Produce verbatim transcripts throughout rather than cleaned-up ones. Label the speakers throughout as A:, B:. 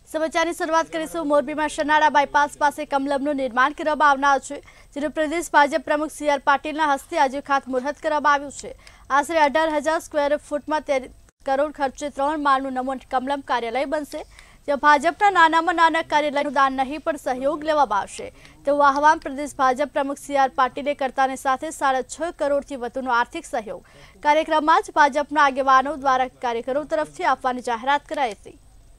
A: સમાચારની શરૂઆત કરીશું। મોરબીમાં શનાળા બાયપાસ પાસે કમલમનું નિર્માણ કરવામાં આવનાર છે, જેનું પ્રદેશ ભાજપ પ્રમુખ સી આર પાટીલના હસ્તે આજે ખાતમુહૂર્ત કરવામાં આવ્યું છે। આશરે અઢાર હજાર સ્ક્વેર ફૂટમાં તેર કરોડ ખર્ચે ત્રણ માળનું નમો કમલમ કાર્યાલય બનશે, જ્યાં ભાજપના નાનામાં નાના કાર્યાલયનું દાન નહીં પણ સહયોગ લેવામાં આવશે તેવું આહવાન પ્રદેશ ભાજપ પ્રમુખ સી આર પાટીલે કરતાની સાથે સાડા છ કરોડથી વધુનો આર્થિક સહયોગ કાર્યક્રમમાં જ ભાજપના આગેવાનો દ્વારા કાર્યકરો તરફથી આપવાની જાહેરાત કરાઈ હતી।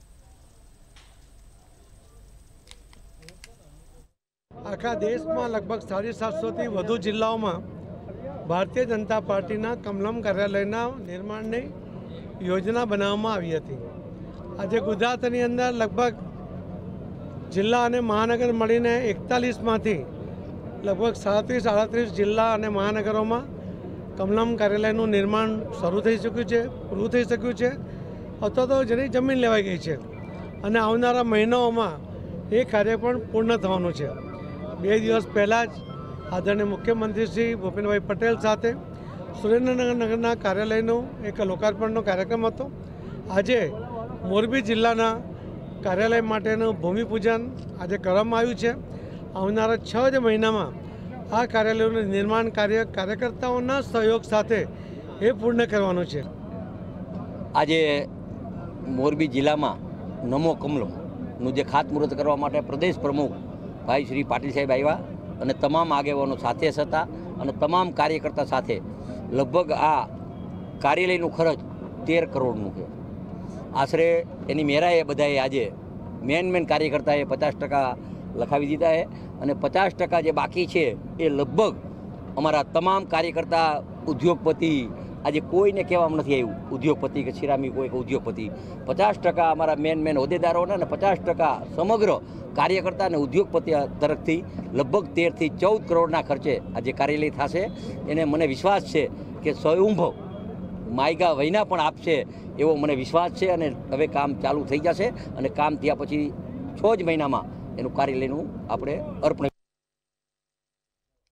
B: આખા દેશમાં લગભગ સાડી સાતસોથી વધુ જિલ્લાઓમાં ભારતીય જનતા પાર્ટીના કમલમ કાર્યાલયના નિર્માણની યોજના બનાવવામાં આવી હતી। આજે ગુજરાતની અંદર લગભગ જિલ્લા અને મહાનગર મળીને એકતાલીસમાંથી લગભગ સાડત્રીસ આડત્રીસ જિલ્લા અને મહાનગરોમાં કમલમ કાર્યાલયનું નિર્માણ શરૂ થઈ ચૂક્યું છે, પૂરું થઈ શક્યું છે અથવા તો જેની જમીન લેવાઈ ગઈ છે અને આવનારા મહિનાઓમાં એ કાર્ય પણ પૂર્ણ થવાનું છે। બે દિવસ પહેલાં જ આદરણીય મુખ્યમંત્રી શ્રી ભૂપેન્દ્રભાઈ પટેલ સાથે સુરેન્દ્રનગરના કાર્યાલયનો એક લોકાર્પણનો કાર્યક્રમ હતો। આજે મોરબી જિલ્લાના કાર્યાલય માટેનું ભૂમિપૂજન આજે કરવામાં આવ્યું છે। આવનારા છ જ મહિનામાં આ કાર્યાલયનું નિર્માણ કાર્ય કાર્યકર્તાઓના સહયોગ સાથે એ પૂર્ણ કરવાનું છે।
C: આજે મોરબી જિલ્લામાં નમો કમલમનું જે ખાતમુહૂર્ત કરવા માટે પ્રદેશ પ્રમુખ ભાઈ શ્રી પાટીલ સાહેબ આવ્યા અને તમામ આગેવાનો સાથે હતા અને તમામ કાર્યકર્તા સાથે લગભગ આ કાર્યાલયનું ખર્ચ તેર કરોડનું છે। આશરે એની મેરાએ બધાએ આજે મેન મેન કાર્યકર્તાએ પચાસ ટકા લખાવી દીધા છે અને પચાસ ટકા જે બાકી છે એ લગભગ અમારા તમામ કાર્યકર્તા ઉદ્યોગપતિ આજે કોઈને કહેવામાં નથી આવ્યું ઉદ્યોગપતિ કે સિરામી કોઈ કે ઉદ્યોગપતિ, પચાસ ટકા અમારા મેન મેન હોદ્દેદારોને અને પચાસ ટકા સમગ્ર કાર્યકર્તા અને ઉદ્યોગપતિ તરફથી લગભગ તેરથી ચૌદ કરોડના ખર્ચે આજે કાર્યાલય થશે। એને મને વિશ્વાસ છે કે સ્વયંભવ માયગા વહીના પણ આપશે એવો મને વિશ્વાસ છે અને હવે કામ ચાલુ થઈ જશે અને કામ થયા પછી છ જ મહિનામાં એનું કાર્યાલયનું આપણે અર્પણ